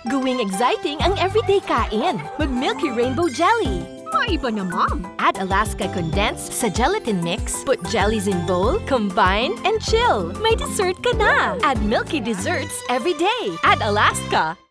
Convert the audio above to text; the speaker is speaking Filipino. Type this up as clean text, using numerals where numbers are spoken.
Gawing exciting ang everyday kain. Mag-Milky Rainbow Jelly. Maiba naman. Add Alaska condensed sa gelatin mix. Put jellies in bowl, combine, and chill. May dessert ka na. Add milky desserts every day. Add Alaska.